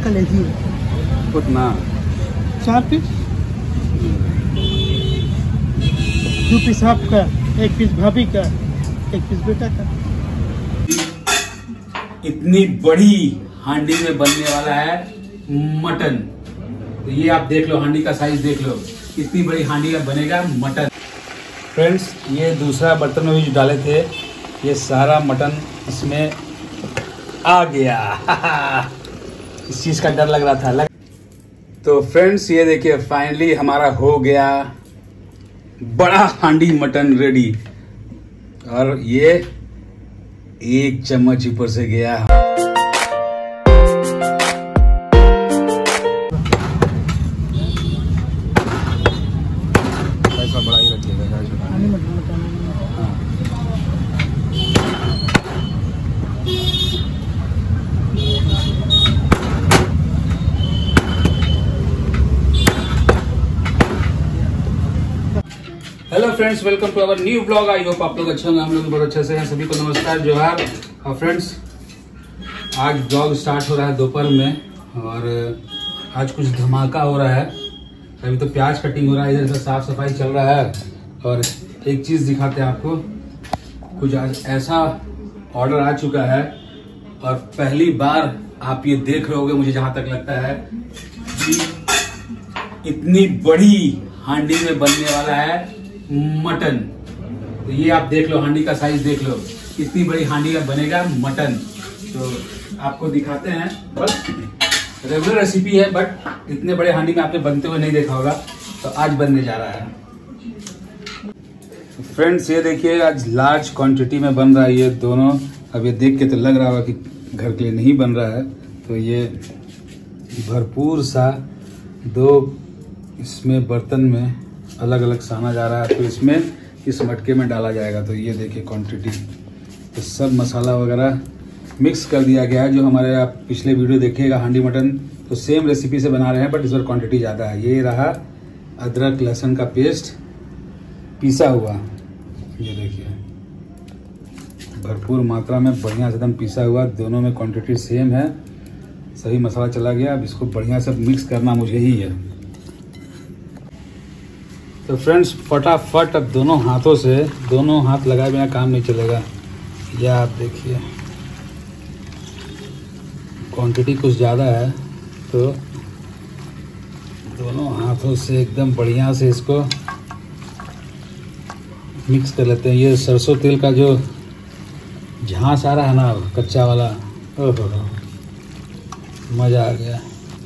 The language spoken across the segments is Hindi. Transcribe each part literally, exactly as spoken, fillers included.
कलेजी है। उतना चार पीस, दो पीस आपका, एक पीस भाभी का, एक पीस बेटा का। इतनी बड़ी हांडी में बनने वाला है मटन। तो ये आप देख लो, हांडी का साइज देख लो, इतनी बड़ी हांडी में बनेगा मटन। फ्रेंड्स, ये दूसरा बर्तन में भी जो डाले थे, ये सारा मटन इसमें आ गया। इस चीज का डर लग रहा था लग... तो फ्रेंड्स, ये देखिए फाइनली हमारा हो गया बड़ा हांडी मटन रेडी। और ये एक चम्मच ऊपर से गया। ऐसा बड़ा ही रखिएगा। Hello friends, welcome to our new blog. I hope आप लोग अच्छे होंगे, हम लोग बहुत अच्छे से हैं। सभी को नमस्कार, जोहार। और फ्रेंड्स, आज ब्लॉग स्टार्ट हो रहा है दोपहर में और आज कुछ धमाका हो रहा है। अभी तो प्याज कटिंग हो रहा है, इधर से साफ सफाई चल रहा है। और एक चीज दिखाते हैं आपको, कुछ आज ऐसा ऑर्डर आ चुका है और पहली बार आप ये देख रहे होगे, मुझे जहां तक लगता है कि इतनी बड़ी हांडी में बनने वाला है मटन। तो ये आप देख लो, हांडी का साइज देख लो, कितनी बड़ी हांडी में बनेगा मटन। तो आपको दिखाते हैं। बस रेगुलर रेसिपी है, बट इतने बड़े हांडी में आपने बनते हुए नहीं देखा होगा, तो आज बनने जा रहा है। फ्रेंड्स, ये देखिए आज लार्ज क्वांटिटी में बन रहा है ये दोनों। अब ये देख के तो लग रहा होगा कि घर के लिए नहीं बन रहा है। तो ये भरपूर सा दो इसमें बर्तन में अलग अलग साना जा रहा है। तो इसमें इस मटके में डाला जाएगा। तो ये देखिए क्वांटिटी, तो सब मसाला वगैरह मिक्स कर दिया गया है। जो हमारे आप पिछले वीडियो देखिएगा हांडी मटन, तो सेम रेसिपी से बना रहे हैं, बट इस बार क्वांटिटी ज़्यादा है। ये रहा अदरक लहसुन का पेस्ट पीसा हुआ, ये देखिए भरपूर मात्रा में बढ़िया से एकदम पीसा हुआ। दोनों में क्वांटिटी सेम है, सही मसाला चला गया। अब इसको बढ़िया से मिक्स करना मुझे ही है। तो फ्रेंड्स, फटाफट अब दोनों हाथों से, दोनों हाथ लगाए बिना काम नहीं चलेगा। यह आप देखिए क्वांटिटी कुछ ज़्यादा है, तो दोनों हाथों से एकदम बढ़िया से इसको मिक्स कर लेते हैं। ये सरसों तेल का जो झांस आ रहा है ना, कच्चा वाला, ओहो मज़ा आ गया।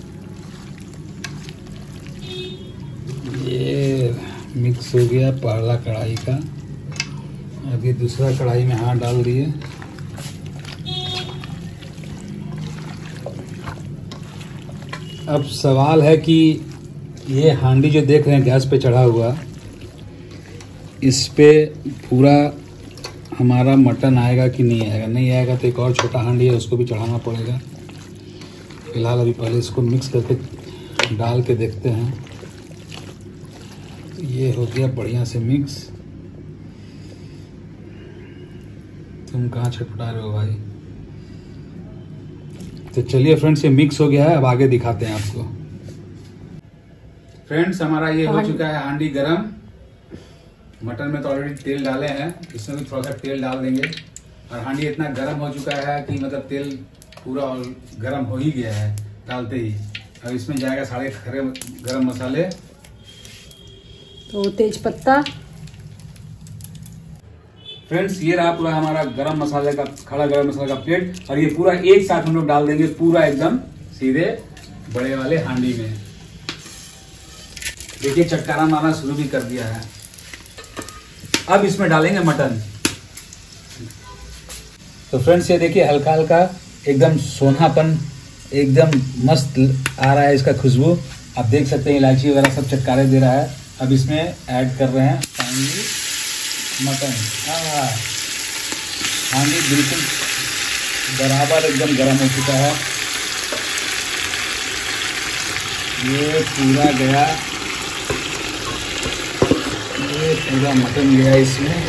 ये मिक्स हो गया पहला कढ़ाई का। अभी दूसरा कढ़ाई में हाथ डाल दिए। अब सवाल है कि ये हांडी जो देख रहे हैं गैस पे चढ़ा हुआ, इस पे पूरा हमारा मटन आएगा कि नहीं आएगा। नहीं आएगा तो एक और छोटा हांडी है, उसको भी चढ़ाना पड़ेगा। फिलहाल अभी पहले इसको मिक्स करके डाल के देखते हैं। ये हो गया बढ़िया से मिक्स। तुम कहाँ छटपटा रहे हो भाई? तो चलिए फ्रेंड्स, ये मिक्स हो गया है। अब आगे दिखाते हैं आपको। फ्रेंड्स, हमारा ये हो चुका है हांडी गरम। मटन में तो ऑलरेडी तेल डाले हैं, इसमें भी थोड़ा सा तेल डाल देंगे। और हांडी इतना गर्म हो चुका है कि मतलब तेल पूरा गर्म हो ही गया है डालते ही। अब इसमें जाएगा सारे खड़े गरम मसाले, तो तेज पत्ता। फ्रेंड्स, ये रहा पूरा हमारा गरम मसाले का, खड़ा गरम मसाला का प्लेट। और ये पूरा एक साथ हम लोग डाल देंगे, पूरा एकदम सीधे बड़े वाले हांडी में। देखिए चटकारा मारना शुरू भी कर दिया है। अब इसमें डालेंगे मटन। तो फ्रेंड्स, ये देखिए हल्का हल्का एकदम सोनापन, एकदम मस्त आ रहा है इसका खुशबू। आप देख सकते हैं इलायची वगैरह सब चटकारे दे रहा है। अब इसमें ऐड कर रहे हैं फाइनली मटन। हांडी बिल्कुल बराबर एकदम गर्म हो चुका है। ये पूरा गया, ये पूरा मटन गया इसमें।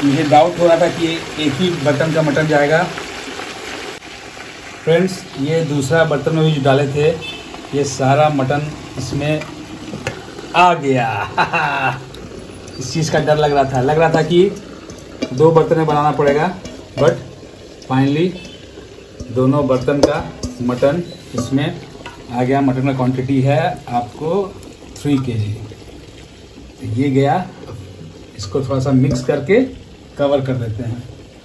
मुझे डाउट हो रहा था कि एक ही बर्तन का मटन जाएगा। फ्रेंड्स, ये दूसरा बर्तन में भी जो डाले थे ये सारा मटन इसमें आ गया। इस चीज़ का डर लग रहा था लग रहा था कि दो बर्तन में बनाना पड़ेगा, बट फाइनली दोनों बर्तन का मटन इसमें आ गया। मटन का क्वांटिटी है आपको थ्री के जी। ये गया, इसको थोड़ा सा मिक्स करके कवर कर देते हैं।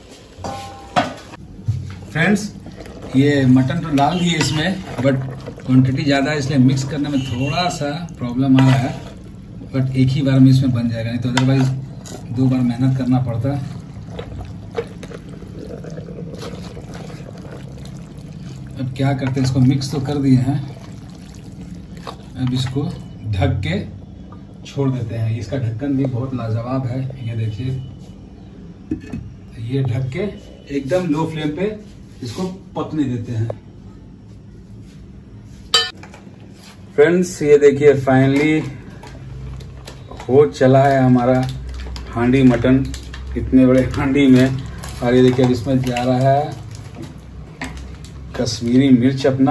फ्रेंड्स, ये मटन तो डाल दिए इसमें, बट क्वांटिटी ज़्यादा है इसलिए मिक्स करने में थोड़ा सा प्रॉब्लम आ रहा है, बट एक ही बार में इसमें बन जाएगा, नहीं तो अदरवाइज दो बार मेहनत करना पड़ता है। अब क्या करते हैं, इसको मिक्स तो कर दिए हैं, अब इसको ढक के छोड़ देते हैं। इसका ढक्कन भी बहुत लाजवाब है, ये देखिए। ये ढक के एकदम लो फ्लेम पे इसको पकने देते हैं। फ्रेंड्स, ये देखिए फाइनली हो चला है हमारा हांडी मटन इतने बड़े हांडी में। और ये देखिए अब इसमें जा रहा है कश्मीरी मिर्च, अपना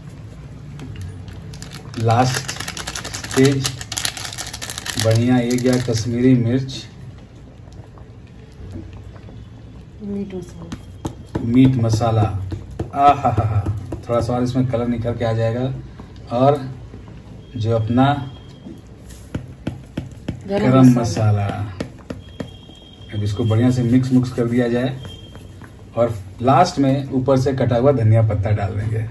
लास्ट स्टेज। बढ़िया, ये गया कश्मीरी मिर्च, मीट मसाला, मीट मसाला। आ हा हा हा, थोड़ा सा और इसमें कलर निकल के आ जाएगा। और जो अपना गरम मसाला, अब इसको बढ़िया से मिक्स मिक्स कर दिया जाए और लास्ट में ऊपर से कटा हुआ धनिया पत्ता डाल देंगे।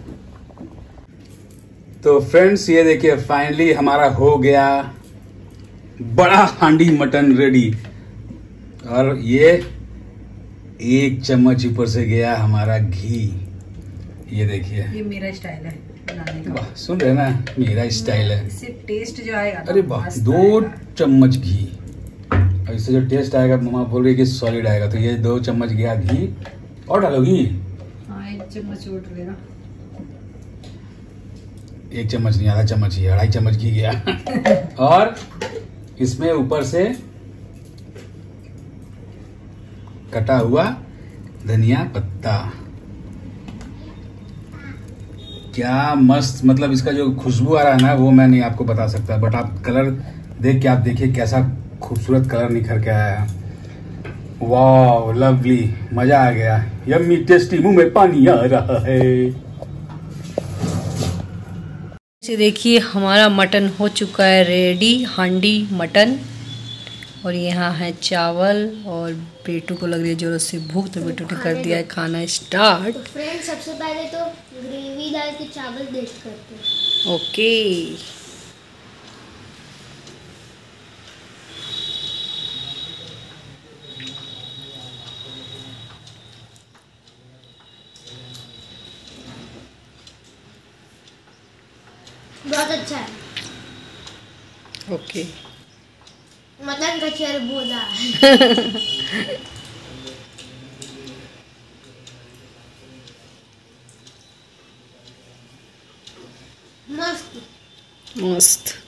तो फ्रेंड्स, ये देखिए फाइनली हमारा हो गया बड़ा हांडी मटन रेडी। और ये एक चम्मच ऊपर से गया हमारा घी, ये देखिए। ये मेरा स्टाइल है बनाने का। वाह, सुन रहे ना, मेरा स्टाइल है। इससे टेस्ट जो आएगा, अरे वाह, दो चम्मच घी, और इससे जो टेस्ट आएगा मम्मा बोल रही है कि सॉलिड आएगा। तो ये दो चम्मच गया घी, और डालोगी? हाँ, एक चम्मच और लेना। एक चम्मच नहीं, आधा चम्मच ही, अढ़ाई चम्मच घी गया। और इसमें ऊपर से कटा हुआ धनिया पत्ता। क्या मस्त, मतलब इसका जो खुशबू आ रहा है ना, वो मैं नहीं आपको बता सकता, बट आप कलर देख के आप देखिए कैसा खूबसूरत कलर निखर के आया है। वाह, लवली, मजा आ गया, यम्मी टेस्टी, मुंह में पानी आ रहा है। इसे देखिए, हमारा मटन हो चुका है रेडी, हांडी मटन। और यहाँ है चावल, और बेटू को लग रही है जोरों से भूख, तो बेटू ने कर दिया है खाना स्टार्ट। तो फ्रेंड्स, सबसे पहले तो ग्रेवी डाल के चावल टेस्ट करते हैं। ओके, बहुत अच्छा है, ओके। मटन का चरबोदा है। मस्त। मस्त।